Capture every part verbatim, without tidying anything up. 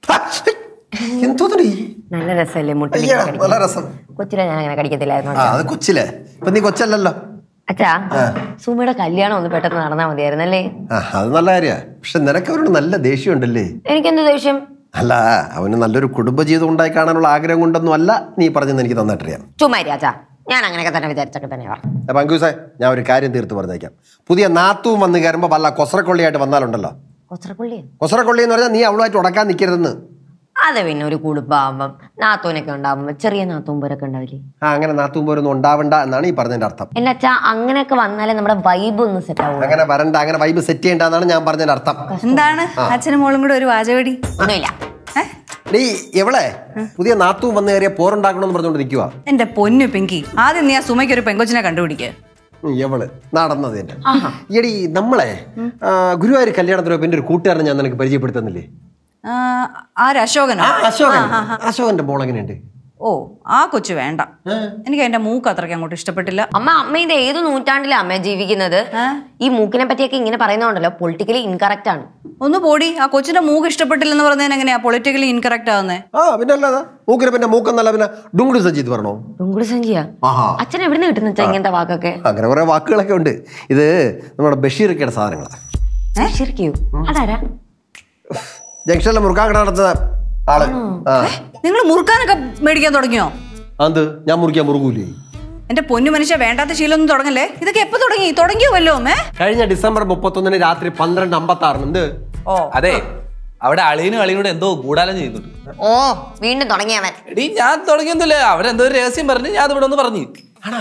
നല്ല രസമല്ലേ മുട്ടി? നല്ല രസം. കൊച്ചിലെ ഞാൻ അങ്ങനെ കടിക്കത്തില്ലായിരുന്നു. അത് കൊച്ചിലെ. ഇപ്പൊ നീ കൊച്ചല്ലല്ലോ. അച്ഛാ, സുമയുടെ കല്യാണം ഒന്ന് പെട്ടെന്ന് നടന്നാ മതിയായിരുന്നല്ലേ? അത് നല്ല കാര്യ. പക്ഷെ നിനക്ക് അവരോട് നല്ല ദേഷ്യം ഉണ്ടല്ലേ? എനിക്കെന്ത് ദേഷ്യം? അല്ല, അവന് നല്ലൊരു കുടുംബജീവിതം ഉണ്ടായി കാണാനുള്ള ആഗ്രഹം കൊണ്ടൊന്നും അല്ല നീ പറഞ്ഞെന്ന് എനിക്ക് നന്നായിട്ടറിയാം. ചുമ്മാരി അച്ഛാ, ഞാൻ അങ്ങനെയൊക്കെ തന്നെ വിചാരിച്ചൊക്കെ തന്നെ. പങ്കൂസേ, ഞാൻ ഒരു കാര്യം തീർത്ത് പറഞ്ഞേക്കാം. പുതിയ നാത്തും വന്ന് കയറുമ്പോ വല്ല കൊസറക്കൊള്ളിയായിട്ട് വന്നാലുണ്ടല്ലോ. കൊസറക്കൊള്ളി? കൊസറക്കൊള്ളി എന്ന് പറഞ്ഞാൽ നീ അവളുമായിട്ട് ഉടക്കാൻ നിൽക്കരുതെന്ന്. അതെ, പിന്നെ ഒരു കുടുംബാകുമ്പം നാത്തൂനൊക്കെ ഉണ്ടാവുമ്പോ ചെറിയ നാത്തൂമ്പരൊക്കെ ഉണ്ടാവില്ലേ? ആ, അങ്ങനെ നാത്തൂമ്പരൊന്നും ഉണ്ടാവണ്ട എന്നാണ് ഈ പറഞ്ഞതിന്റെ അർത്ഥം. എന്റെ അച്ഛാ, അങ്ങനെയൊക്കെ വന്നാലേ നമ്മുടെ വൈബ് ഒന്ന് സെറ്റ് ആവും. അങ്ങനെ വരണ്ട, അങ്ങനെ വൈബ് സെറ്റ് ചെയ്യണ്ടെന്നാണ് ഞാൻ പറഞ്ഞതിന്റെ അർത്ഥം. എന്താണ് അച്ഛനും മോളും കൂടെ ഒരു വാചകടി? ഒന്നുമില്ല. നീ എവളെ പുതിയ നാത്തൂൻ വന്ന് കയറിയ പോറുണ്ടാക്കണമെന്ന് പറഞ്ഞോണ്ട് നിൽക്കുക. എന്റെ പൊന്നു പിങ്കി, ആദ്യം നീ ആ സുമയ്ക്ക് ഒരു പെങ്കൊച്ചിനെ കണ്ടുപിടിക്കുക. എവള് നടന്നത് എന്റെ ഈയടി നമ്മളെ ഗുരുവായൂർ കല്യാണത്തിന് എന്റെ ഒരു കൂട്ടുകാരനെ ഞാൻ നിനക്ക് പരിചയപ്പെടുത്തുന്നില്ലേ? ആര്? അശോകനോ? അശോകൻ. അശോകന്റെ മോൾ എങ്ങനെയുണ്ട്? ഓ, ആ കൊച്ചു വേണ്ട. എനിക്ക് അതിന്റെ മൂക്ക് അത്രയ്ക്ക് അങ്ങോട്ട് ഇഷ്ടപ്പെട്ടില്ല. അമ്മ അമ്മ ഇത് ഏത് നൂറ്റാണ്ടിലാ അമ്മ ജീവിക്കുന്നത്? ഈ മൂക്കിനെ പറ്റിയൊക്കെ ഇങ്ങനെ പറയുന്നതുകൊണ്ടല്ലോ പൊളിറ്റിക്കലി ഇൻകറക്റ്റ് ആണ്. ഒന്ന് പോടി. ആ കൊച്ചിന്റെ മൂക്ക് ഇഷ്ടപ്പെട്ടില്ലെന്ന് പറഞ്ഞാൽ എങ്ങനെയാ പൊളിറ്റിക്കലി ഇൻകറക്റ്റ് ആവുന്നേ? ആ, പിന്നെ അല്ലാതെ മൂക്കിനെ പിന്നെ മൂക്കെന്നല്ല പിന്നെ ഡുങ്കുടി സഞ്ചിത് പറഞ്ഞോ? ഡുങ്കുടി സഞ്ചിയാ? അച്ഛൻ എവിടെ നിന്ന് കിട്ടുന്ന ഇങ്ങനത്തെ വാക്കൊക്കെ? അങ്ങനെ കുറെ വാക്കുകളൊക്കെ ഉണ്ട്. ഇത് നമ്മുടെ ബഷീർക്കയുടെ സാധനങ്ങളാണ്. ബഷീർക്കയോ? അതാരാ? ജംഗ്ഷനിലെ മുറുക്കാൻ കട നടത്തുന്ന ആള്. നിങ്ങൾ മുറുക്കാനൊക്കെ മേടിക്കാൻ തുടങ്ങിയോ? അത് ഞാൻ മുറിക്കാൻ മുറുകൂലേ? എന്റെ പൊന്നു മനുഷ്യ, വേണ്ടാത്ത ശീലമൊന്നും തുടങ്ങല്ലേ. ഇതൊക്കെ എപ്പോ തുടങ്ങി? തുടങ്ങിയോ വല്ലോ അമ്മേ? കഴിഞ്ഞ ഡിസംബർ മുപ്പത്തൊന്നിന് രാത്രി പന്ത്രണ്ട് അമ്പത്തി ആറിന്. ഓ അതെ, അവിടെ അളിയനും അളിയനോട് എന്തോ ഗൂഢാലം ചെയ്യുന്നുണ്ട്. ഓ, വീണ്ടും തുടങ്ങിയവൻ. എടീ, ഞാൻ തുടങ്ങിയൊന്നുമില്ല. അവരെന്തോ ഒരു രഹസ്യം പറഞ്ഞു, ഞാൻ ഇവിടെ ഒന്ന് പറഞ്ഞു.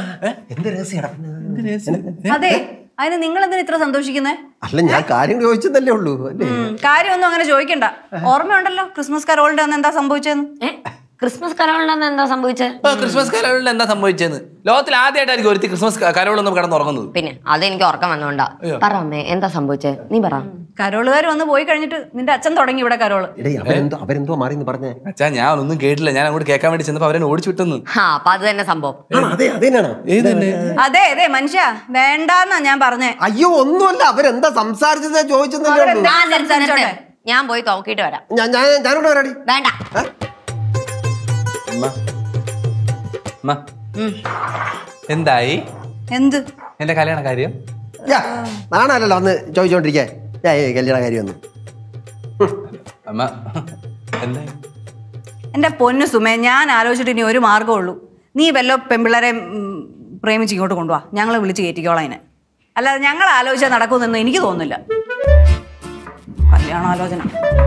അതെ, അതിന് നിങ്ങൾ എന്തിനാ ഇത്ര സന്തോഷിക്കുന്നേ? അല്ല, ഞാൻ കാര്യം ചോദിച്ചതല്ലേ ഉള്ളൂ. കാര്യമൊന്നും അങ്ങനെ ചോദിക്കണ്ട. ഓർമ്മയുണ്ടല്ലോ ക്രിസ്മസ് കരോളിന്റെ അന്ന് എന്താ സംഭവിച്ചതെന്ന്? ക്രിസ്മസ് കരോളിന് എന്താ സംഭവിച്ചത്? ക്രിസ്മസ് കരോളിന് എന്താ സംഭവിച്ചെന്ന് ലോകത്തിൽ ആദ്യമായിട്ടായിരിക്കും ഒരുത്തി ക്രിസ്മസ് കരോളൊന്നും കിടന്നുറങ്ങുന്നത്. പിന്നെ അതെനിക്ക് ഉറക്കം വന്നോണ്ടാ. പറ അമ്മേ, എന്താ സംഭവിച്ചത്? നീ പറ. കരോളുകാർ വന്ന് പോയി കഴിഞ്ഞിട്ട് നിന്റെ അച്ഛൻ തുടങ്ങി ഇവിടെ കരോള്. അവരെന്തോ മാറി പറഞ്ഞേ? അച്ഛാ, ഞാൻ ഒന്നും കേട്ടില്ല. ഞാൻ അങ്ങോട്ട് കേൾക്കാൻ വേണ്ടി ചെന്നപ്പോ അവരെ ഓടിച്ചു വിട്ടെന്ന്. അപ്പൊ അത് തന്നെ സംഭവം. അതെ അതെ മനുഷ്യ, വേണ്ടാന്നാ ഞാൻ പറഞ്ഞേ. അയ്യോ, ഒന്നുമല്ല. അവരെന്താ സംസാരിച്ചത് ചോദിച്ചെന്നല്ലേ. ഞാൻ പോയി നോക്കിട്ട് വരാം. ഞാനോട് വരാടി. വേണ്ട. എന്തായി? എന്ത്? എന്റെ കല്യാണ കാര്യം നാണല്ലോ വന്ന് ചോദിച്ചോണ്ടിരിക്കേ. കല്യാണ കാര്യം ഒന്ന് എന്റെ പൊന്നു സുമേ, ഞാൻ ആലോചിച്ചിട്ട് ഇനി ഒരു മാർഗമുള്ളൂ. നീ വല്ലോ പെമ്പിള്ളേരെ പ്രേമിച്ച് ഇങ്ങോട്ട് കൊണ്ടുപോവാ. ഞങ്ങളെ വിളിച്ച് കയറ്റിക്കോളാം അതിനെ. അല്ലാതെ ഞങ്ങൾ ആലോചിച്ചാൽ നടക്കുമെന്നൊന്നും എനിക്ക് തോന്നുന്നില്ല. കല്യാണാലോചന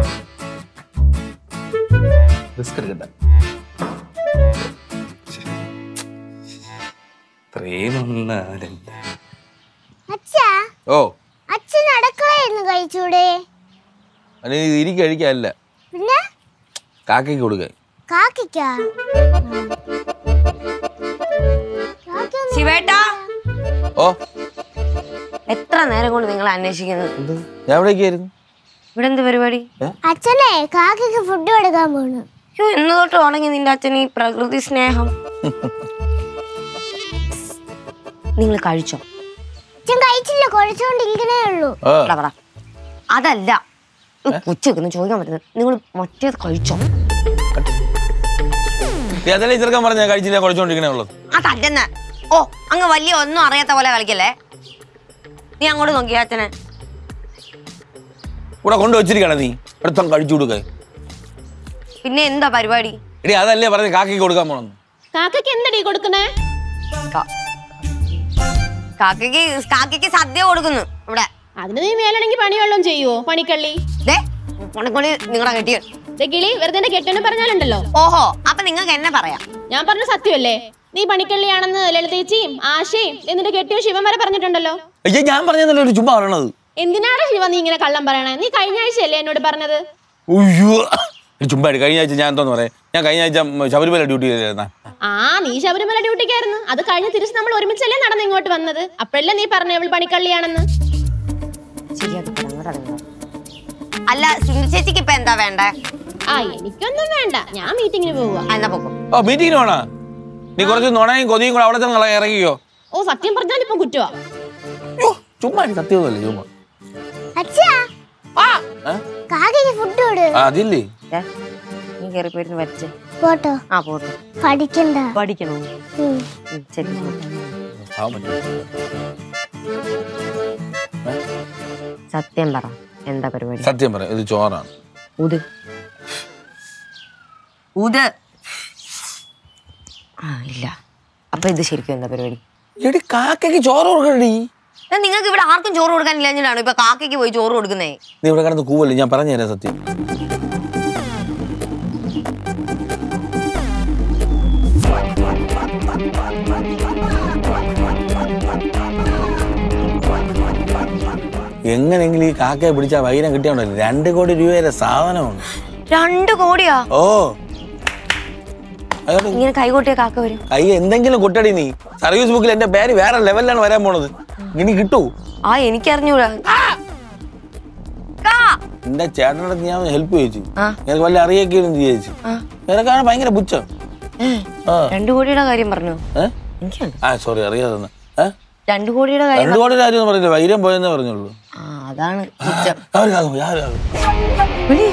ഓ അച്ഛൻ അടുക്കളയിൽ കഴിച്ചൂടെ? ഇരിക്ക കഴിക്കല്ല, പിന്നെ കാക്കയ്ക്ക് കൊടുക്ക. കാക്കയ്ക്കാ? ശിവേട്ടാ, ഓ എത്ര നേരം കൊണ്ട് നിങ്ങൾ അന്വേഷിക്കുന്നത്? ഞാൻ എവിടേക്കായിരുന്നു? ഇവിടെ എന്ത് പരിപാടി? അച്ഛനെ കാക്കയ്ക്ക് ഫുഡ് കൊടുക്കാൻ പോണു. എന്ന് തൊട്ട് തുടങ്ങി നിന്റെ അച്ഛൻ ഈ പ്രകൃതി സ്നേഹം? നിങ്ങൾ കഴിച്ചോ? അച്ഛൻ കഴിച്ചില്ല, കഴിച്ചോണ്ടിരിക്കണേ ഉള്ളൂ. അതല്ല കൊച്ചൊക്കെ ചോദിക്കാൻ പറ്റുന്നത്. നിങ്ങൾ മറ്റേത് കഴിച്ചോ? ചെറുക്കാൻ പറഞ്ഞ കഴിച്ചില്ല, കഴിച്ചോണ്ടിരിക്കണേ ഉള്ളൂ. അതല്ലെന്ന്. ഓ, അങ്ങ് വലിയ ഒന്നും അറിയാത്ത പോലെ കളിക്കല്ലേ. നീ അങ്ങോട്ട് നോക്കിയ അച്ഛനെ ഇവിടെ കൊണ്ടുവച്ചിരിക്കണ. നീ അടുത്ത കഴിച്ചു കൊടുക്ക. പിന്നെ എന്താ പരിപാടി? എടി അതല്ലേ പറഞ്ഞ കാക്കയ്ക്ക് കൊടുക്കാൻ പോണം. കാക്കയ്ക്ക് എന്തടി കൊടുക്കുന്നേ? കാക്കയ്ക്ക് കാക്കയ്ക്ക് സദ്യ കൊടുക്കുന്നു ഇവിടെ. അതിന് നീ മേലാണെങ്കിൽ പണിവെള്ളം ചെയ്യുവോ? പണിക്കള്ളി പണിക്കൊള്ളി നിങ്ങളെ കെട്ടിയ കിളി വെറുതെ കെട്ടിയെന്ന് പറഞ്ഞാലുണ്ടല്ലോ. ഓഹോ, അപ്പൊ നിങ്ങൾക്ക് എന്നെ പറയാം. ഞാൻ പറഞ്ഞ സത്യമല്ലേ? നീ പണിക്കള്ളിയാണെന്ന് ലളിതേച്ചിയും ആശയും എന്നിട്ട് കെട്ടിയോ ശിവൻ വരെ പറഞ്ഞിട്ടുണ്ടല്ലോ. ഞാൻ പറഞ്ഞതല്ലേ ഒരു ചുമ്മാ പറയണത്. എന്തിനാണ് ശിവ നീ ഇങ്ങനെ കള്ളം പറയണേ? നീ കഴിഞ്ഞ ആഴ്ചയല്ലേ എന്നോട് പറഞ്ഞത്? ചുമ്മാ കഴിഞ്ഞ ആഴ്ച ഞാൻ എന്തോന്ന് പറയാം. ഞാൻ കഴിഞ്ഞ ആഴ്ച ശബരിമല ഡ്യൂട്ടി ചെയ്തിരുന്ന. ആ, നീ ശബരിമല ഡ്യൂട്ടിക്കായിരുന്നു. അത് കഴിഞ്ഞ് തിരിച്ച് നമ്മൾ ഒരുമിച്ചല്ലേ നടന്ന് ഇങ്ങോട്ട് വന്നത്. അപ്പഴല്ലേ നീ പറഞ്ഞ അവൾ പണിക്കള്ളിയാണെന്ന്. അല്ല, ചേച്ചിക്ക് ഇപ്പൊ എന്താ വേണ്ടേ? ആ, എനിക്കൊന്നും വേണ്ട. ഞാൻ മീറ്റിങ്ങിന് പോവാ. എന്നാ പോകും. ഓ, മീറ്റിങ്ങിന് പോണാ? നീ കുറച്ച് നുണയും കൊതിയും കൂടെ അവിടെ തന്നെ ഇറങ്ങിയോ? ഓ, സത്യം പറഞ്ഞാൽ ഇപ്പം കുറ്റവാ. ചുമ്മാ സത്യമല്ലേ ചുമ്മാ. അച്ഛാ, കാക്കയ്ക്ക് ഫുഡ് കൊടു. അതില്ലേ നീ കയറി പോയിരുന്നു വരച്ച് പോട്ടോ ആ പോട്ടെ. പഠിക്കണ്ട പഠിക്കണോ? ഉം. ഉം, ശരി. സത്യം പറ, എന്താ പരിപാടി? സത്യം പറയാം, ഇത് ചോറാണ്. ഊത് ഊത്. ആ ഇല്ല. അപ്പൊ ഇത് ശരിക്കും എന്താ പരിപാടി? എടി കാക്കയ്ക്ക് ചോറ് കൊടുക്കണടി. നിങ്ങൾക്ക് ഇവിടെ ആർക്കും ചോറ് കൊടുക്കാനില്ലാഞ്ഞാണോ ഇപ്പൊ കാക്കയ്ക്ക് പോയി ചോറ് കൊടുക്കുന്നേ? നീ ഇവിടെ കിടന്ന് കൂവല്ലേ, ഞാൻ പറഞ്ഞു തരാം സത്യം. എങ്ങനെങ്കിലും ഈ കാക്കയെ പിടിച്ചാ വൈരം കിട്ടിയാണല്ലോ രണ്ട് കോടി രൂപയുടെ സാധനമാണ്. രണ്ട് കോടിയാ? ഓ ഇങ്ങനെ കൈകൊട്ടിയ കാക്ക വരും. കൈ എന്തെങ്കിലും കൊട്ടടി നീ. സർവീസ് ബുക്കിൽ എന്റെ പേര് വേറെ ലെവലിലാണ് വരാൻ പോണത്. ഇനി കിട്ടൂ? ആ എനിക്കറിഞ്ഞൂടാ. എന്റെ ചേട്ടനടുത്ത് ഞാൻ ഹെൽപ്പ് ചോദിച്ചു. ആ. എനിക്ക് വല്ല അറിയിക്കുകയും ചോദിച്ചു. നിനക്കാണ് ഭയങ്കര പുച്ഛം. രണ്ടു കോടിയുടെ കാര്യം പറഞ്ഞു. എനിക്കാണ്. ആ സോറി അറിയാതെ. രണ്ടു കോടിയുടെ കാര്യം. രണ്ടു കോടിയുടെ കാര്യം പറഞ്ഞില്ല, വൈരം പോയെന്നേ പറഞ്ഞുള്ളൂ. ആ അതാണ് ആരും